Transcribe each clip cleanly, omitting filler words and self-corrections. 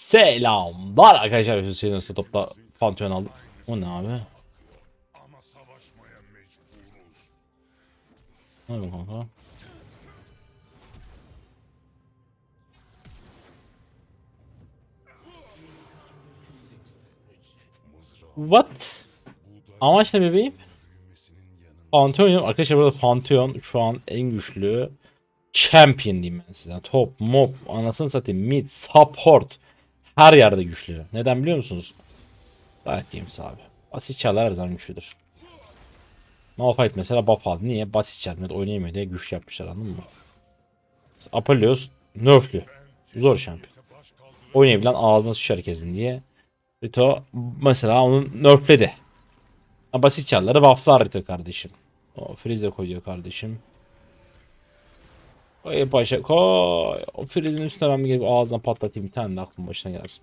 Selamlar arkadaşlar. Hüseyin Usta topta Pantheon aldım. O ne abi? Ama savaşmaya mecburuz. Ne yapayım kanka? What? Amaç ne bebeğim? Pantheon yok. Arkadaşlar burada Pantheon şu an en güçlü champion diyeyim ben size. Top, mob, anasını satayım, mid, support. Her yerde güçlü. Neden biliyor musunuz? Riot Games abi. Basit çarlar her zaman güçlüdür. Malphite mesela buff aldı. Niye? Basit çar. Oynayamıyor diye güçlü yapmışlar, anladın mı? Aphelios nerflü. Zor şampiyon. Oynayabilen ağzına sıçar herkesin diye. Rito mesela onu nerfledi. Basit çarları bufflar Rito kardeşim. O freeze koyuyor kardeşim. Koy başa koy. O freeze'in üstüne ben bir gelip ağzına patlatayım, bir tane de aklım başına gelsin.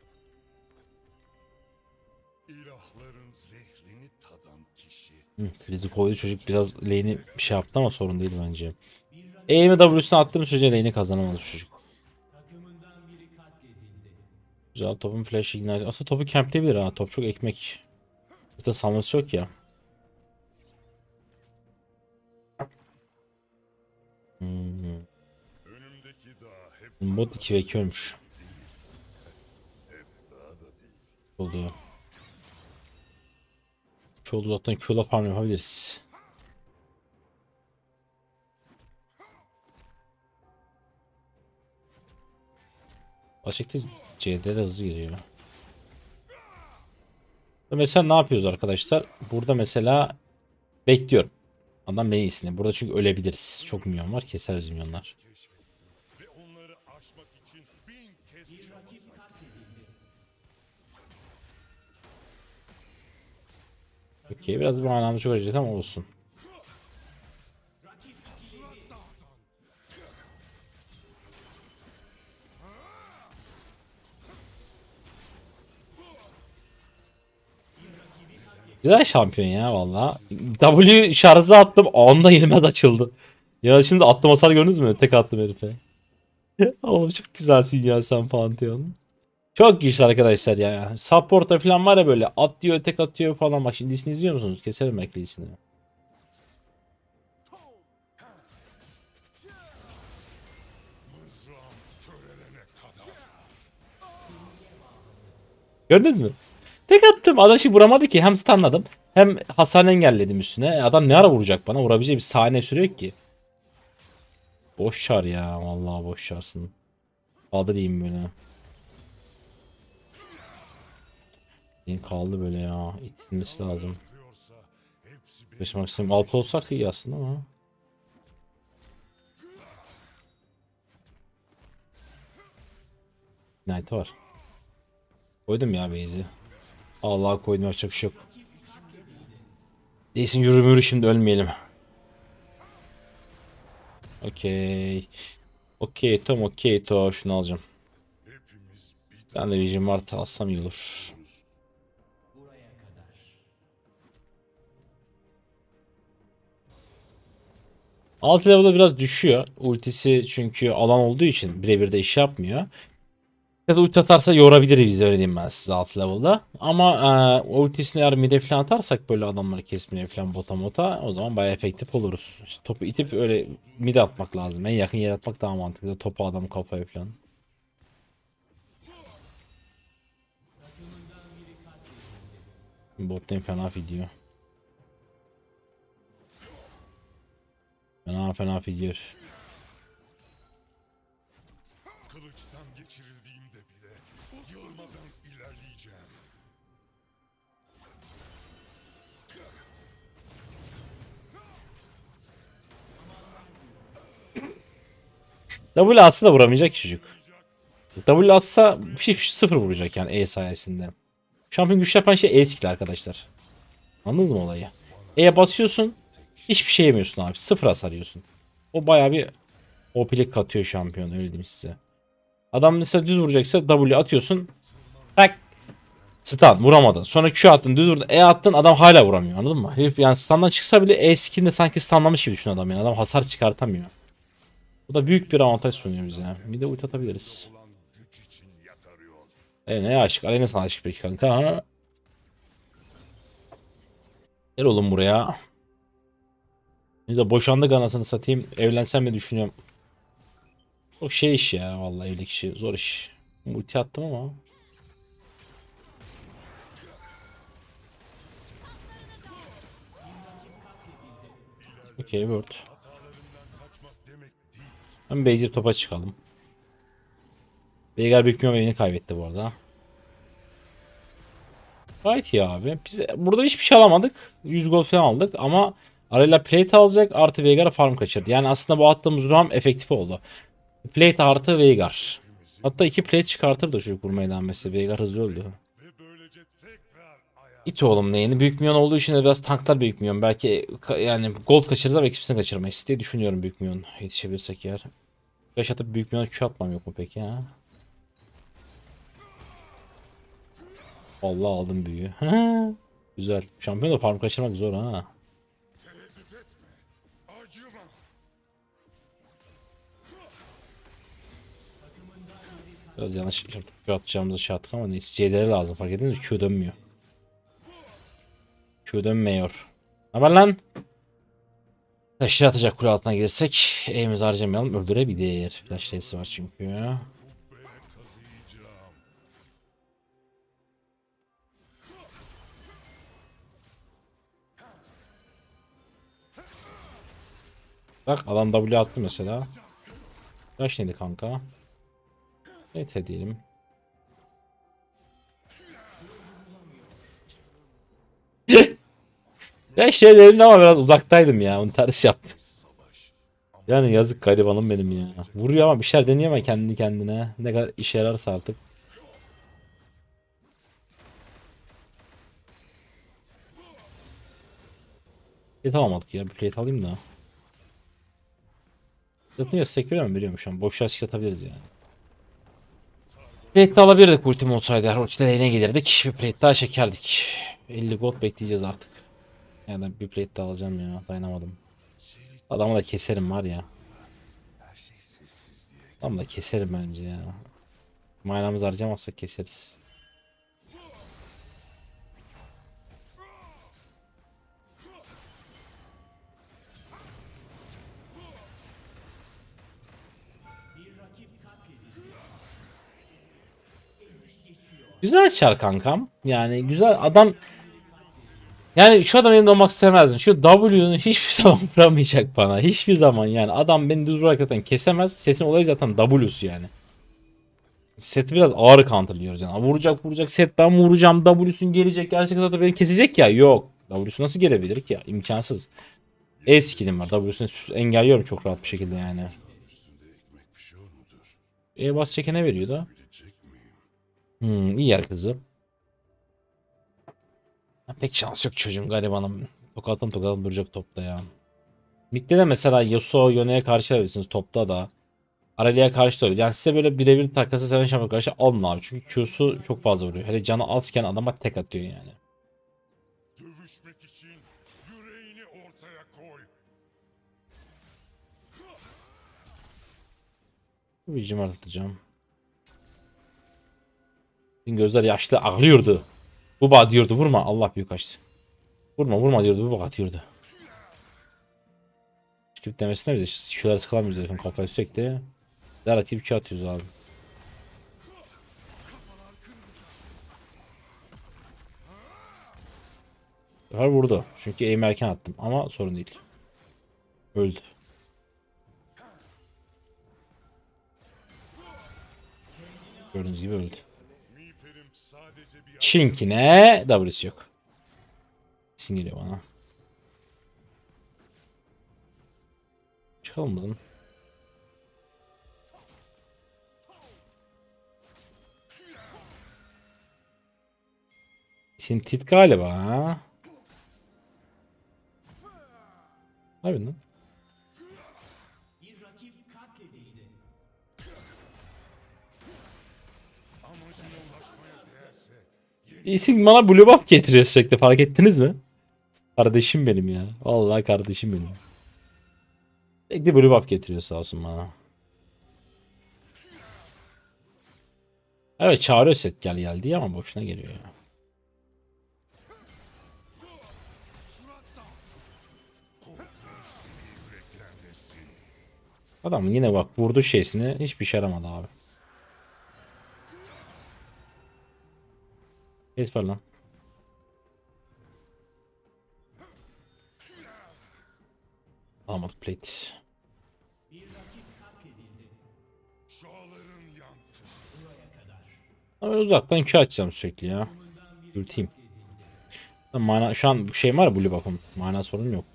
İlahların zehrini tadan kişi. Freeze'i koydu çocuk, biraz lane'i bir şey yaptı ama sorun değil bence. E'mi W'sine attığım sürece lane'i kazanamaz bu çocuk. Güzel, topun flash ignite. Aslında topu campleyebilir ha. Top çok ekmek. Zaten summoners yok ya. Önümdeki dağ hep Bot 2 ve 2 ölmüş. dağda değil. Oluyor. Çoğu zaten Q'la farm yapabiliriz. Başak'ta CD'de hızlı giriyor. Mesela ne yapıyoruz arkadaşlar? Burada mesela bekliyorum. Adam beni iyisini. Burada çünkü ölebiliriz. Çok minyon var. Keseriz minyonlar. Ve onları aşmak için 1000 kez çaba. Okey, biraz bir anlamda çok acıydı ama olsun. Güzel şampiyon ya valla. W şarjı attım. Onda yenilmez açıldı. Ya şimdi attım hasar, gördünüz mü? Tek attım herife. Oğlum çok güzelsin ya sen Pantheon. Çok güçlü arkadaşlar ya. Support'a falan var ya, böyle atıyor tek atıyor falan. Bak şimdi izliyor musunuz? Keserim ekleysini. Mızrağım körelene kadar. Gördünüz mü? Tek attım. Adam şey vuramadı ki. Hem stunladım hem hasarını engelledim üstüne. Adam ne ara vuracak bana? Vurabileceği bir saniye süre yok ki. Boş çar ya. Vallahi boş çarsın. Kaldı diyeyim böyle. Kaldı böyle ya. İtilmesi lazım. Diyorsa hepsi Başlamak istemiyorum. Alp olsak iyi aslında ama. Knight'ı var. Koydum ya base'i. Allah koydum, yapacak bir şey yok. Değilsin, yürü şimdi ölmeyelim. Okey. Okey Tom, okey Tom, şunu alacağım. hepimiz bir Ben de Vision Mart alsam iyi olur. Alt level'da biraz düşüyor. Ultisi çünkü alan olduğu için birebir de iş yapmıyor. Ya da ulti atarsa yorabilir bizi, öyle diyeyim ben size alt level'da. Ama ultisini eğer mid'e falan atarsak böyle adamları kesmeye falan bota mota, o zaman bayağı efektif oluruz. İşte topu itip öyle mid'e atmak lazım. En yakın yere atmak daha mantıklı. Topu adam kafaya falan. Bot'tan fena video. Fena video. kılıçtan geçirildiğimde bile yılmadan ilerleyeceğim. W aslında vuramayacak çocuk. W atsa sıfır vuracak yani E sayesinde. Şampiyon güç yapan şey E skill arkadaşlar. Anladınız mı olayı? E'ye basıyorsun, hiçbir şey yemiyorsun abi. Sıfır hasar yiyorsun. O bayağı bir OP'lik katıyor şampiyon, öyle diyeyim size. Adam mesela düz vuracaksa W atıyorsun. Tak. Stun vuramadın. Sonra Q attın, düz vurdun, E attın, adam hala vuramıyor, anladın mı? Herif yani stun'dan çıksa bile E skill'inde sanki stunlamış gibi düşün adam yani. Adam hasar çıkartamıyor. Bu da büyük bir avantaj sunuyor bize. Bir de ulti atabiliriz. Olan güç için yakarıyor. Neye aşık? Aleyna sana aşık peki kanka ha? Gel oğlum buraya. Biz de boşandık anasını satayım. Evlensem mi düşünüyorum. O şey iş ya vallahi evlilik işi. Zor iş. Multi attım ama. Okey word. Hem Beyzir topa çıkalım. Veigar büyük bir oyunu kaybetti bu arada. Gayet iyi abi. Biz burada hiçbir şey alamadık. 100 gol falan aldık ama Arayla plate alacak artı Veigar'a farm kaçırdı. Yani aslında bu attığımız ram efektif oldu. Plate artı Veigar. Hatta 2 plate çıkartır da çocuk vurmaya devam etse. Veigar hızlı öldü. İt oğlum neyini? Büyük milyon olduğu için de biraz tanklar büyük milyon. Belki yani gold kaçırırız ama XP'sini kaçırmayız diye düşünüyorum büyük milyon. Yetişebilirsek eğer. 5 atıp büyük milyon Q atmam yok mu peki ha? Allah aldım büyüğü. Güzel. Şampiyon da farm kaçırmak zor ha. Biraz yanlış atacağımızı şey attık ama neyse. C'lere lazım fark ettiniz mi? Q dönmüyor. Q dönmüyor. Haber lan. Taşları atacak kule altına girsek. E'mizi harcamayalım. Öldürebilir. Flash T'si var çünkü. Bak adam W attı mesela. Flash neydi kanka? Evet diyelim. Ya şey dedim ama biraz uzaktaydım ya. Onu ters yaptım. Yani yazık garibanım benim ya. Vuruyor ama bir şeyler deniyor ama kendi kendine. Ne kadar işe yararsa artık. Plate alamadık ya. Bir plate alayım da. Zaten ya stack veriyor mu? Veriyormuş şu an. Boş yer atabiliriz yani. Plate de alabilirdik ultim olsaydı. Her ultide lane'e gelirdik. Bir plate daha çekerdik. 50 gold bekleyeceğiz artık. Yani bir plate daha alacağım ya. Dayanamadım. Adamı da keserim var ya. Adamı da keserim bence ya. Manamızı harcamazsak keseriz. Güzel çar kankam. Yani güzel adam. Yani şu adam elimde olmak istemezdim. Şu W'nu hiçbir zaman vuramayacak bana. Hiçbir zaman yani. Adam beni düz vurarak zaten kesemez. Setin olayı zaten W'su yani. Seti biraz ağır counterlıyoruz yani. Vuracak set ben vuracağım. W'sun gelecek. Gerçekten zaten beni kesecek ya. Yok. W'su nasıl gelebilir ki ya? İmkansız. E skill'im var. W'sunu engelliyorum çok rahat bir şekilde yani. E bas çekene veriyordu. İyi yer kızı. Pek şans yok çocuğum garibanım. Tokatım duracak topta ya. Mid'de de mesela Yasuo Yone'ye karşı alabilirsiniz topta da. Aralia'ya karşı da öyle. Yani size böyle birebir takası seven şampiyon karşı alın abi. Çünkü Q'su çok fazla vuruyor. Hele canı azken adama tek atıyor yani. Dövüşmek için yüreğini ortaya koy. Bir cimart atacağım. Gözler yaşlı ağlıyordu. Bu diyordu vurma. Allah büyük açtı. Vurma diyordu. Bu diyordu. Skip demesine bize şuları sıkılamıyoruz herifin kafayı sürekli. Zeratif 2 atıyoruz abi. Her vurdu. Çünkü aim erken attım ama sorun değil. Öldü. Gördüğünüz gibi öldü. Çinkine W'si yok. Kesin geliyor bana. Çıkalım buradan. Sintit galiba ha. Ne yapıyorsun lan? İsim bana blue buff getiriyor sürekli fark ettiniz mi? Kardeşim benim ya. Vallahi kardeşim benim. Sürekli blue buff getiriyor sağ olsun bana. Evet çağırıyor set gel diye ama boşuna geliyor ya. Adam yine bak vurdu şeysine hiçbir şey yaramadı abi. Kes ver lan. Alamadık plate. Çağların yankısı. Ama uzaktan Q açacağım sürekli ya. Dürteyim. Mana şu an şey var ya Blue bakın. Mana sorun yok.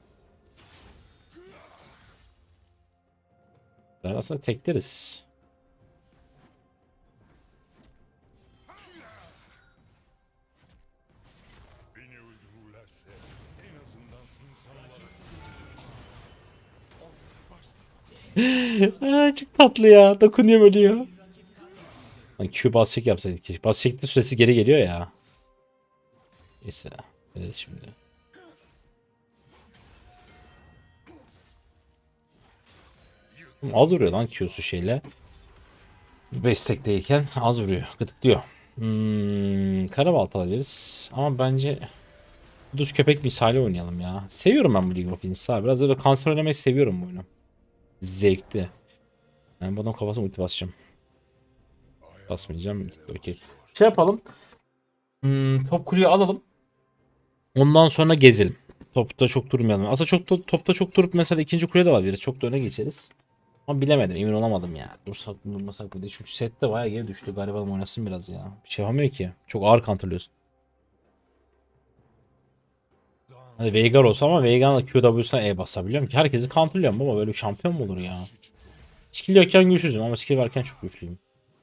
Ben aslında tekleriz. Beni öldürürlerse en azından insanlara Aa, çok tatlı ya. Dokunuyor ölüyor. Lan Q bas check yapsaydık ki. Bas check'te süresi geri geliyor ya. Neyse. Evet şimdi. Az vuruyor lan Q'su şeyle. Destekteyken az vuruyor. Gıdıklıyor. Karabalta alabiliriz. Ama bence Kuduz köpek misali oynayalım ya. Seviyorum ben bu League of Legends abi. Biraz öyle kanser oynamayı seviyorum bu oyunu. Zevkli. Ben bu adam kafasına ulti basacağım. Basmayacağım. Okey. Şey yapalım. Top kuleyi alalım. Ondan sonra gezelim. Topta çok durmayalım. Aslında topta çok durup mesela ikinci kuleye de alabiliriz. Çok da öne geçeriz. Ama bilemedim. Emin olamadım ya. Dursak mı durmasak mı diye. Çünkü sette bayağı geri düştü. Garibanım oynasın biraz ya. Bir şey yapamıyor ki. Çok ağır counterlıyorsun. Hadi Veigar olsa ama Veigar'la QW'suna E basabiliyorum ki. Herkesi counterlıyorum ama böyle bir şampiyon mu olur ya? Skill yokken güçsüzüm ama skill varken çok güçlüyüm.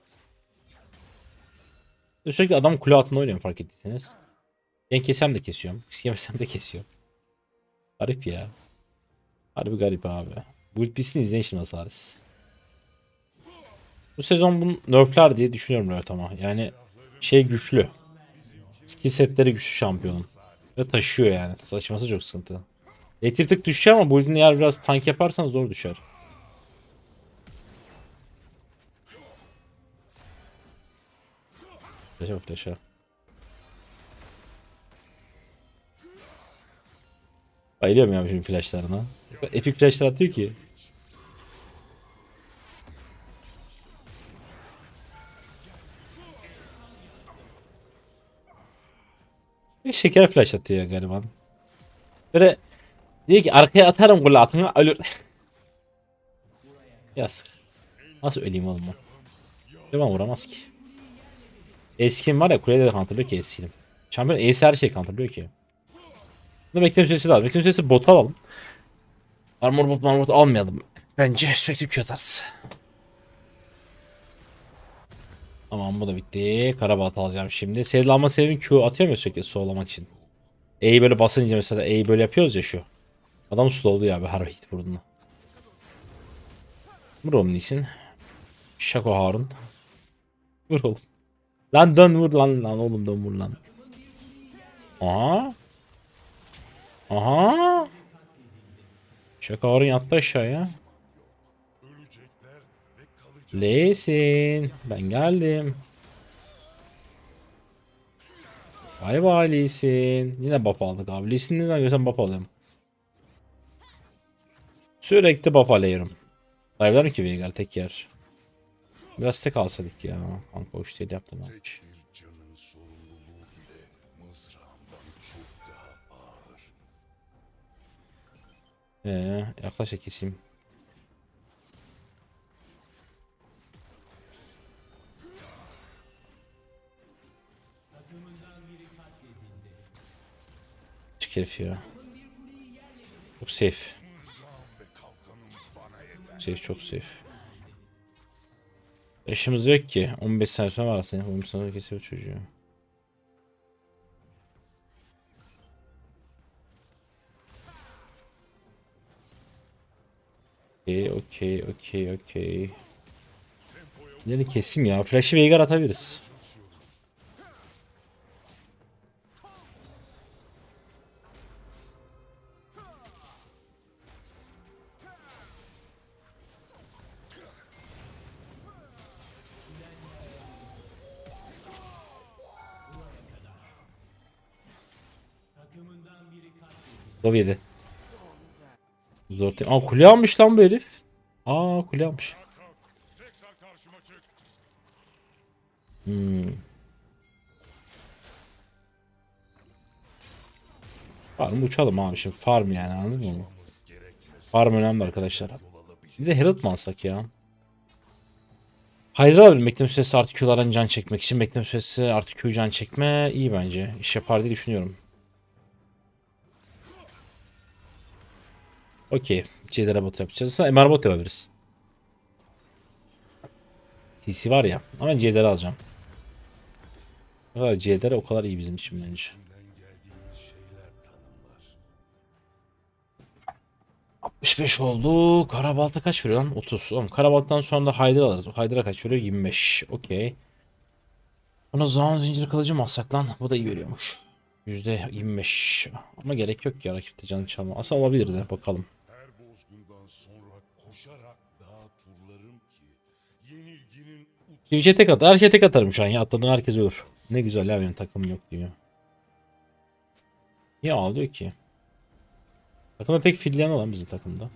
Sürekli adam kule altında oynuyorum fark ettiyseniz. Ben kesem de kesiyorum. Yemesem de kesiyorum. Garip ya. Harbi garip abi. Bu bitsin izleyin şimdi Asaris. Bu sezon bunu nerfler diye düşünüyorum Riot ama. Yani şey güçlü. Skill setleri güçlü şampiyonun. Ve taşıyor yani. Taşıması çok sıkıntı. Etir tık düşüyor ama build'in eğer biraz tank yaparsan zor düşer. Flash'a bak flash'a. Bayılıyorum ya şimdi flashlarına. Epic flashlar atıyor ki. Bir şeker flash atıyor galiba. Böyle diyor ki arkaya atarım golü atına ölür. Yazık. Nasıl öleyim oğlum ben? Devam vuramaz ki. Eskim var ya kulede de counterlıyor ki eskilim. Şampiyon ace her şeyi counterlıyor ki. Bunda bekleme süresi lazım. Bekleme süresi bot alalım. Armor bot almayalım. Bence sürekli Q atarız. Tamam bu da bitti. Karabalat alacağım şimdi. Serilanma sebebim Q atıyor mu sürekli solamak için? E'yi böyle basınca mesela E'yi böyle yapıyoruz ya şu. Adam slowlu ya abi her hit vurduğunda. Vur oğlum Nisin. Şako Harun. Vur oğlum. Lan dön vur lan oğlum dön vur lan. Aha. Aha. Şako Harun yattı aşağıya. ölecekler ve kalacak. Lesin. Ben geldim. Bay bay Lesin. Yine buff aldık abi. Lesin ne zaman görsem buff alıyorum. Sürekli buff alıyorum. Dive'lar ki Veigar tek yer. Biraz tek alsadık ya. Kanka hoş değil yaptım abi. Tek bir canın sorumluluğu bile mızrağımdan çok daha ağır. Yaklaş da keseyim. Çık herif ya. Çok safe. Mızrağım ve kalkanım bana yeter. Safe çok safe. Eşimiz yok ki. 15 sene sonra var senin. 15 sene sonra kesiyor çocuğu. Okey. Yine keseyim ya. Flash'ı Veigar atabiliriz. Dov yedi. Zor değil. Aa kule almış lan bu herif. Aa kule almış. Tekrar karşıma çık. Hmm. Farm uçalım abi şimdi. Farm yani anladın mı? Farm önemli arkadaşlar. Bir de Herald mı alsak ya? Hydra abi bekleme süresi artı Q'lardan can çekmek için bekleme süresi artı Q can çekme iyi bence. İş yapar diye düşünüyorum. Okey. C'lere bot yapacağız. Sonra MR bot yapabiliriz. TC var ya. Ama ben C'leri alacağım. O kadar C'lere o kadar iyi bizim için bence. İçinden geldiğimiz şeyler tanımlar. 65 oldu. Karabalta kaç veriyor lan? 30. Oğlum Karabalta'dan sonra da Hydra alırız. O Hydra kaç veriyor? 25. Okey. Buna zaman zinciri kılıcı mı alsak lan? Bu da iyi veriyormuş. %25. Ama gerek yok ya rakipte canı çalma. Aslında olabilir de bakalım. Her bozgundan sonra koşarak daha turlarım ki yenilginin Twitch'e tek at. Her şeye tek atarım şu an ya. Atladığın herkes ölür. Ne güzel ya benim takımım yok diyor. Niye ağlıyor ki? Takımda tek fidleyen olan bizim takımda.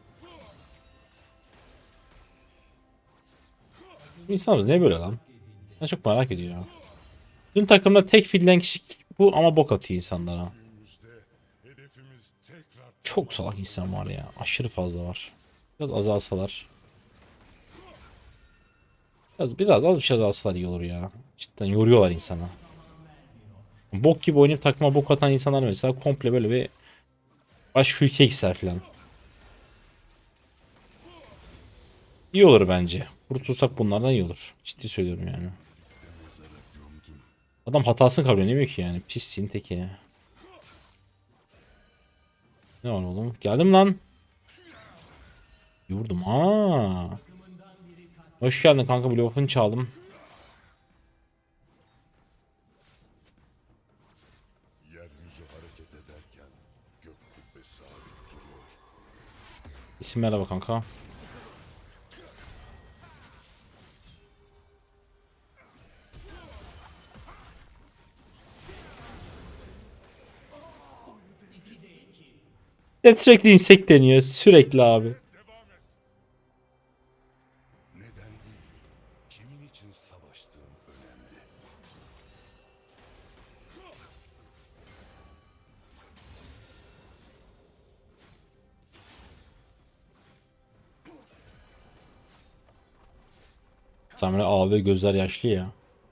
Bu insanımız ne böyle lan? Ben çok merak ediyorum ya. Bizim takımda tek fidleyen kişi bu ama bok atıyor insanlara. günümüzde hedefimiz tekrar Çok salak insan var ya. Aşırı fazla var. Biraz azalsalar. Biraz az bir şey azalsalar iyi olur ya. Cidden yoruyorlar insana. Bok gibi oynayıp takıma bok atan insanlar mesela komple böyle bir başka ülkeye gitser falan. İyi olur bence. Kurtulsak bunlardan iyi olur. Ciddi söylüyorum yani. Adam hatasını kabul edemiyor ki yani. Pisliğin teki. Ne var oğlum? Geldim lan. Yurdum. Aa. Hoş geldin kanka. Blue çaldım. yeryüzü hareket ederken gök kubbe sabit duruyor. İsim merhaba kanka. Ya sürekli insek deniyor. Sürekli abi. Neden değil, kimin için savaştığım önemli. Samira ağlıyor. Gözler yaşlı ya.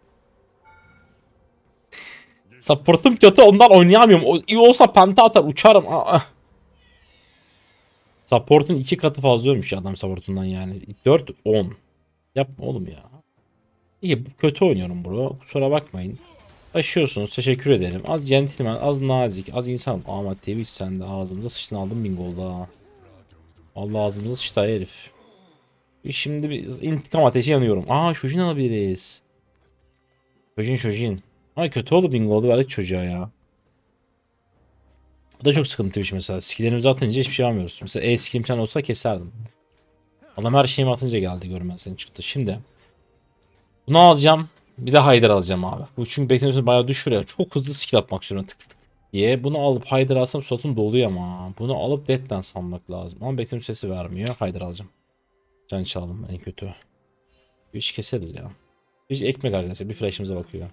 Support'um kötü ondan oynayamıyorum. İyi olsa penta atar uçarım. Aa. Support'un 2 katı fazla ölmüş ya adam support'undan yani. 4 10. Yapma oğlum ya. İyi kötü oynuyorum bro. Kusura bakmayın. Taşıyorsunuz. Teşekkür ederim. Az centilmen, az nazik, az insan. Ama Twitch sen de ağzımıza sıçtın aldın 1000 gol daha. Allah ağzımıza sıçtı herif. Şimdi bir intikam ateşi yanıyorum. Aa Shojin alabiliriz. Shojin. Ay kötü oldu 1000 goldu verdik çocuğa ya. Bu da çok sıkıntı bir şey mesela. Skilllerimizi atınca hiçbir şey almıyoruz. Mesela skillim falan olsa keserdim. Adam her şeyimi atınca geldi görmezden çıktı. Şimdi bunu alacağım. Bir de Haydar alacağım abi. Bu çünkü beklentiyorsun bayağı düşürüyor. Çok hızlı skill atmak istiyorum. Tık tık tık diye. Bunu alıp Haydar alsam slotun doluyor ama. Bunu alıp Death'ten salmak lazım. Ama beklenti süresi vermiyor. Haydar alacağım. Can çaldım en kötü. Bir iş keseriz ya. Hiç ekmek arkadaşlar. Bir flash'ımıza bakıyor.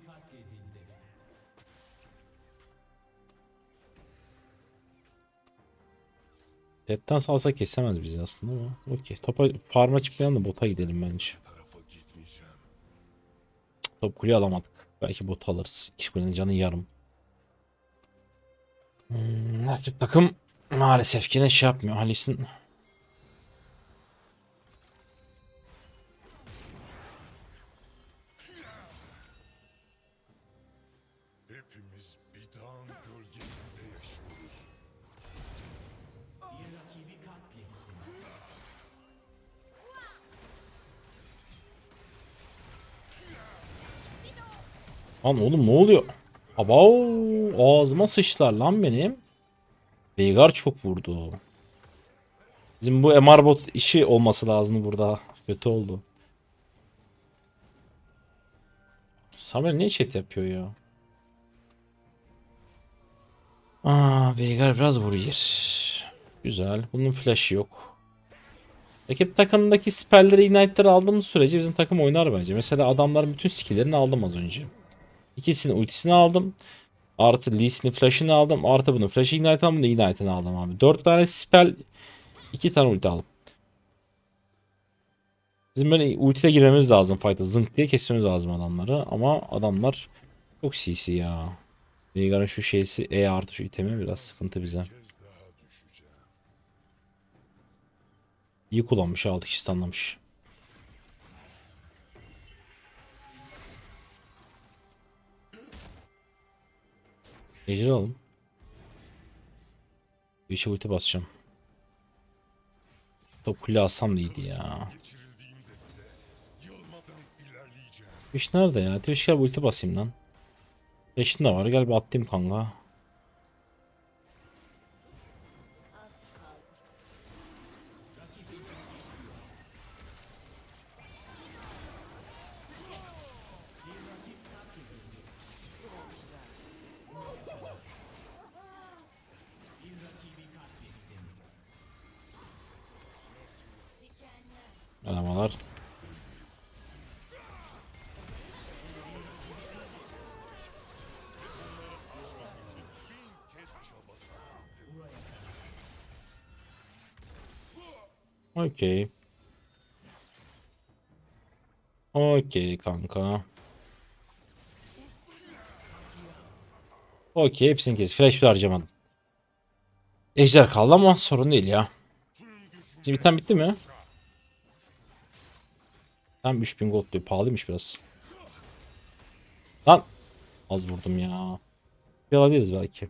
Death'ten salsak kesemez bizi aslında ama. Okey. Topa farm'a çıkmayalım da bota gidelim bence. Tarafa gitmeyeceğim. Top kuleyi alamadık. Belki bot alırız. İki kulenin canı yarım. Rakip takım maalesef ki ne şey yapmıyor. Halis'in Hepimiz bir dağın gölgesinde yaşıyoruz. Lan oğlum ne oluyor? Abav ağzıma sıçtılar lan benim. Veigar çok vurdu. Bizim bu MR bot işi olması lazım burada. Kötü oldu. Samer ne chat yapıyor ya? Veigar biraz vuruyor. Güzel. Bunun flash'ı yok. Rakip takımdaki spellleri, ignite'ları aldığımız sürece bizim takım oynar bence. Mesela adamların bütün skill'lerini aldım az önce. İkisinin ultisini aldım. Artı Lee Sin'in flash'ını aldım. Artı bunun flash ignite aldım. Ignite'ını aldım abi. 4 tane spell, 2 tane ulti aldım. Bizim böyle ultiyle girmemiz lazım fight'a. Zınk diye kesmemiz lazım adamları. Ama adamlar çok CC ya. Veigar'ın şu şeysi E artı şu itemi biraz sıkıntı bize. İyi kullanmış, 6 kişi stunlamış. Ejder alalım. Bir şey ulti basacağım. Top kule alsam da iyiydi ya. Twitch nerede ya? Twitch gel bir ulti basayım lan. Flash'ın da var, gel bir atlayayım kanka. Merhabalar. Okey. Okey kanka. Okey, hepsini kes. Flash bile harcamadım. Ejder kaldı ama sorun değil ya. Şimdi biten bitti mi? Tam 3000 gold diyor. Pahalıymış biraz. Lan az vurdum ya. Bir alabiliriz belki.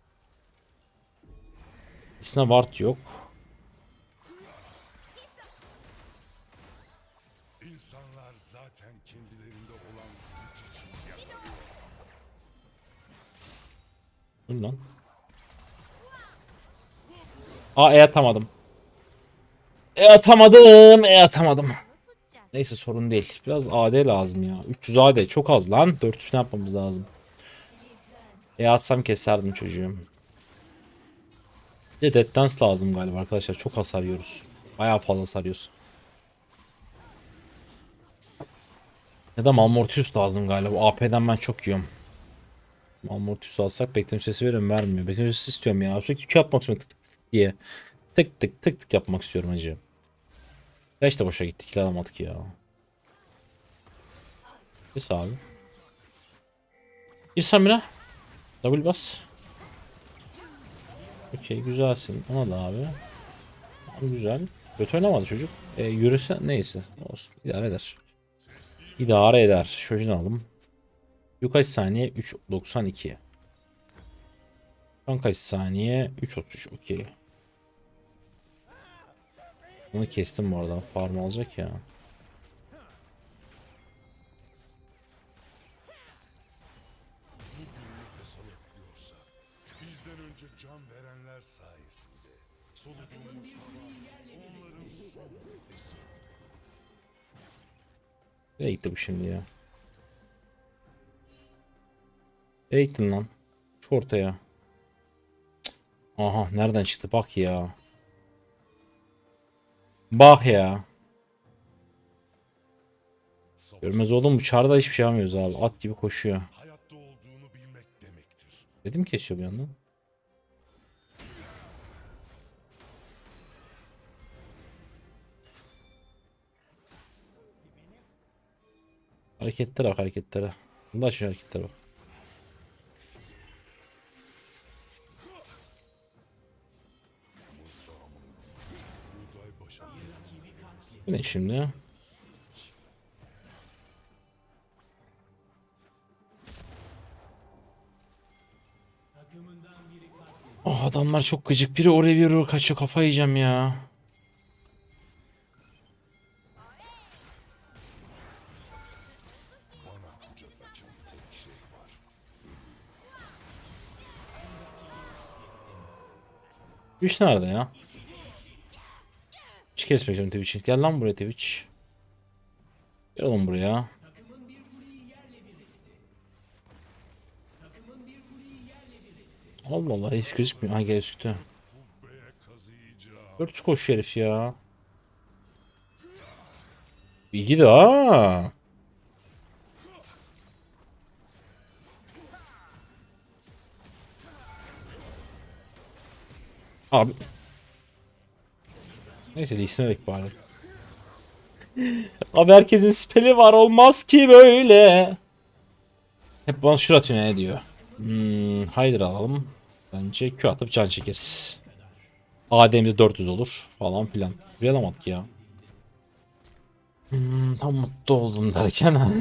İsna ward yok. İnsanlar zaten kendilerinde olan güç için yaratılır. Dur lan. E atamadım. E atamadım. Neyse sorun değil. Biraz AD lazım ya. 300 AD çok az lan. 400 ne yapmamız lazım. Atsam keserdim çocuğum. Bir de Death Dance lazım galiba arkadaşlar. Çok hasar yiyoruz. Bayağı fazla sarıyoruz. Ya da Malmortius lazım galiba. AP'den ben çok yiyorum. Malmortius alsak bekleme süresi verir mi? Vermiyor. Bekleme süresi istiyorum ya. Sürekli Q atmak istiyorum tık tık tık diye. Tık tık tık tık yapmak istiyorum hacı. Ya işte boşa gittik. Kill alamadık ya. Kes abi. Gir Samira. Double bas. Okey güzelsin. Ona da abi. Tamam, güzel. Kötü oynamadı çocuk. Yürüse neyse. Olsun. İdare eder. İdare eder. Şojini aldım. Yok kaç saniye? 3.92. Son kaç saniye? 3.33. Okey. Bunu kestim bu arada. Farm alacak ya. Nefes alabiliyorsa, bizden önce can verenler sayesinde soluduğumuz hava onların son nefesi. Nereye gitti bu şimdi ya? Nereye gittin lan? Şu ortaya. Aha nereden çıktı? Bak ya. Bak ya. Görmez oğlum bu çarda hiçbir şey yapmıyoruz abi. At gibi koşuyor. Hayatta olduğunu bilmek demektir. Dedim kesiyor bir yandan. Hareketlere bak hareketlere. Allah şu hareketlere bak. Buğday başarılı. Bu ne şimdi? Oh, adamlar çok gıcık. Biri oraya biri oraya kaçıyor. Kafa yiyeceğim ya. Bana kucak açan tek şey var. Twitch nerede ya? Hiç kesmeyeceğim Twitch'i. Gel lan buraya Twitch. Gel oğlum buraya. Allah Allah hiç gözükmüyor. Ha gözüktü. kubbeye kazıyacağım. 4 koş herif ya. İyi de ha. Abi. Neyse değiştirerek bari. Abi herkesin speli var olmaz ki böyle. Hep bana şur atıyor ne diyor. Haydi alalım. Bence Q atıp can çekeriz. ADM'de 400 olur falan filan. Buraya alamadık ya. Tam mutlu oldum derken.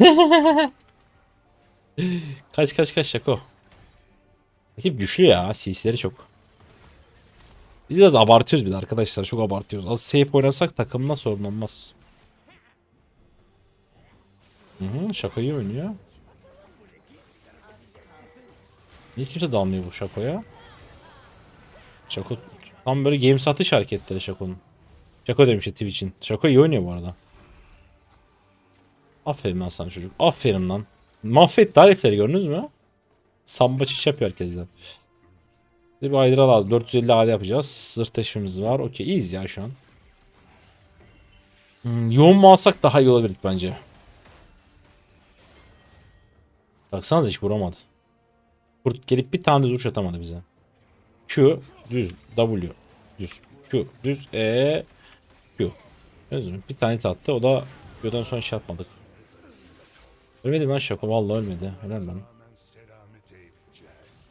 Kaç Şako. Rakip güçlü ya. CC'leri çok. Biz biraz abartıyoruz bir de arkadaşlar. Çok abartıyoruz. Az safe oynasak takımda sorun olmaz. Şako'yu oynuyor. Niye kimse dalmıyor bu Şako'ya? Şako tam böyle game satış hareketleri Şako'nun. Şako demişti Twitch'in. Şako iyi oynuyor bu arada. Aferin lan sana çocuk. Aferin lan. Mahvetti herifleri gördünüz mü? Samba çiş yapıyor herkesten. Bir Hydra lazım. 450 AD yapacağız. Zırh teşvimiz var. Okey iyiyiz ya şu an. Yoğun mu alsak daha iyi olabilir bence. Baksanıza hiç vuramadı. Kurt gelip bir tane düz vuruş atamadı bize. Q düz W düz Q düz Q. Bir tane attı o da Q'dan sonra şey yapmadık. Ölmedi lan Şako vallahi ölmedi. Helal lan. Rağmen selamete ereceğiz.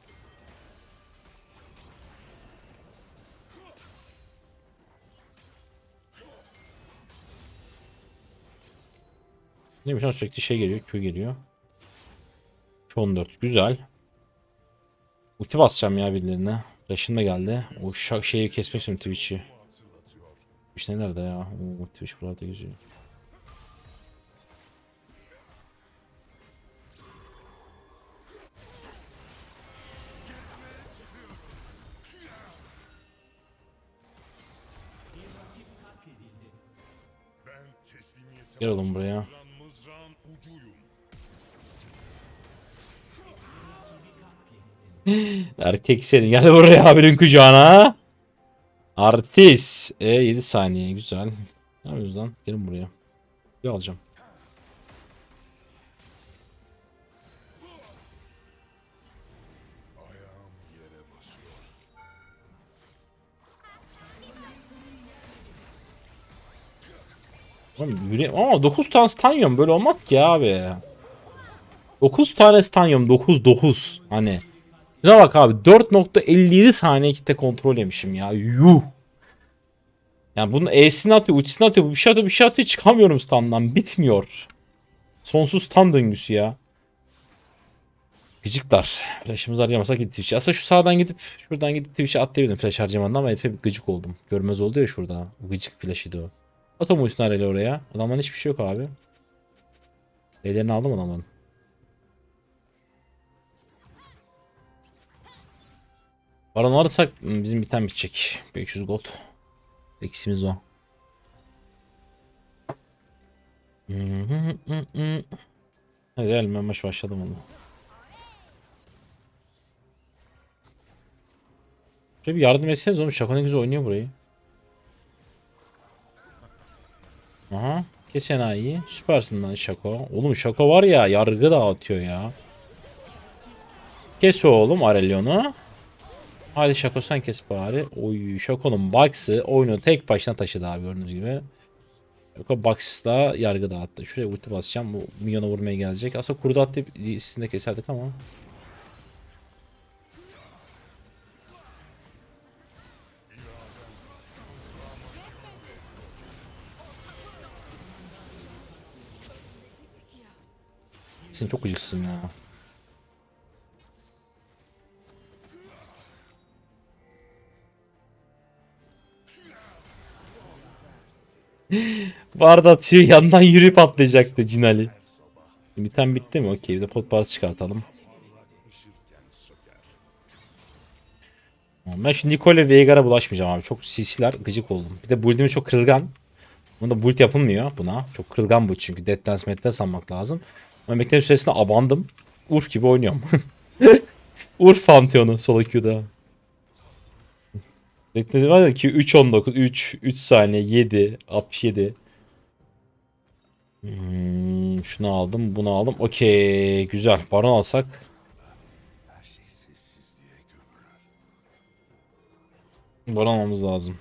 Neymiş lan sürekli şey geliyor Q geliyor. Şu 14 güzel. Ulti basacağım ya birilerine. Flash'ın da geldi. O şeyi kesmek istiyorum Twitch'i. Twitch nerede ya? Oo, Twitch burada geziyor. Ben teslimiyete Gel oğlum buraya. başlayan mızrağın ucuyum. Erkek senin gel buraya abinin kucağına. Artist. 7 saniye güzel. Ne yapıyoruz lan? Gelin buraya. Bir alacağım. Ayağım yere basıyor. Oğlum ama 9 tane stun böyle olmaz ki abi. 9 tane stun 9 hani. Şuna bak abi 4.57 saniye kitle kontrol yemişim ya. Yuh. Yani bunun E'sini atıyor, ultisini atıyor, bir şey atıyor çıkamıyorum stun'dan bitmiyor. Sonsuz stun döngüsü ya. Gıcıklar. Flash'ımızı harcamasak gitti Twitch'e. Aslında şu sağdan gidip şuradan gidip Twitch'e atlayabilirim flash harcamadan ama Efe gıcık oldum. Görmez oldu ya şurada. O gıcık flash'ıydı o. Atom ultinareli oraya. Adamların hiçbir şey yok abi. Ellerini aldım adamların. Baron alırsak bizim biten bitecek. 500 gold. Eksimiz o. Hadi gel ben maç başladım onu. Şöyle bir yardım etseniz oğlum Şako ne güzel oynuyor burayı. Aha kes enayi. Süpersin lan Şako. Oğlum Şako var ya yargı dağıtıyor ya. Kes oğlum Aurelion'u. Hadi Şako sen kes bari. Oy Şako'nun Box'ı oyunu tek başına taşıdı abi gördüğünüz gibi. Şako Box'da yargı dağıttı. Şuraya ulti basacağım. Bu milyona vurmaya gelecek. Aslında kurdu attı ikisini de keserdik ama. Sen çok gıcıksın ya. Vardı atıyor yandan yürüyüp atlayacaktı Cinali. Biten bitti mi? Okey bir de pot parası çıkartalım. Ben şimdi Nicole Veigar'a bulaşmayacağım abi. Çok CC'ler gıcık oldum. Bir de build'imiz çok kırılgan. Bunda build yapılmıyor buna. Çok kırılgan bu çünkü. Death Dance Met'te sanmak lazım. Ben bekleme süresinde abandım. Urf gibi oynuyorum. Vur Pantheon'u solo queue'da. Bekledi var ya ki 3.19 3 saniye 7 67. Şunu aldım, bunu aldım. Okey, güzel. Baron alsak. Her şey sessizliğe gömülür. Baron almamız lazım.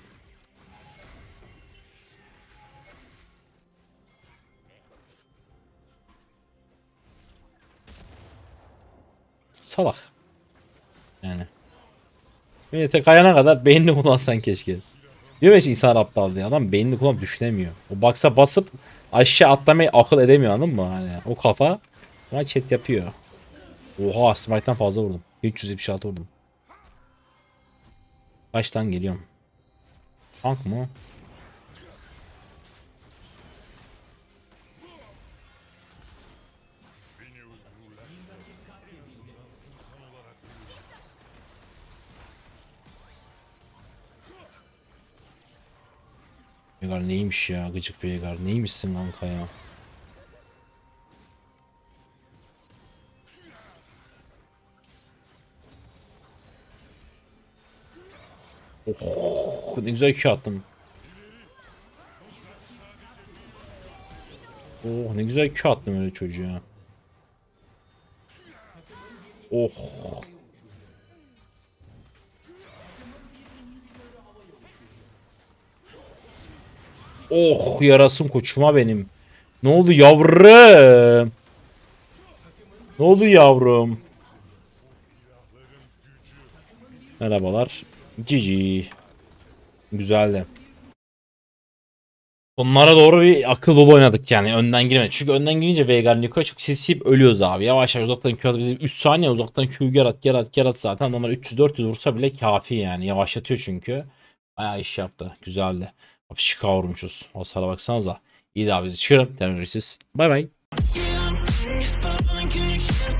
Salak. Yani. Millete kayana kadar beynini kullansan keşke. Diyor ya işte insan aptal diye. Adam beynini kullanıp düşünemiyor. O baksa basıp aşağı atlamayı akıl edemiyor, anladın mı? Hani o kafa ama chat yapıyor. Oha, smite'tan fazla vurdum. 376 vurdum. Kaçtan geliyorum? Tank mı? Veigar neymiş ya, gıcık Veigar. Neymişsin kanka ya? Oh, ne güzel Q attım. Oh, ne güzel Q attım öyle çocuğa. Oh. Oh, yarasın koçuma benim. Ne oldu yavrum? Ne oldu yavrum? Merhabalar. Cici. Güzeldi. Onlara doğru bir akıl dolu oynadık yani. Önden girmedik. Çünkü önden girince Veigar Niko'ya çok sisip ölüyoruz abi. Yavaş yavaş uzaktan Q atıp 3 saniye uzaktan Q gerat zaten. Adamlar 300-400 vursa bile kafi yani. Yavaşlatıyor çünkü. Bayağı iş yaptı. Güzeldi. Abi şika vurmuşuz. Hasara baksanıza. İyi de abi, çıkarım. Terörisiz. Bay bay.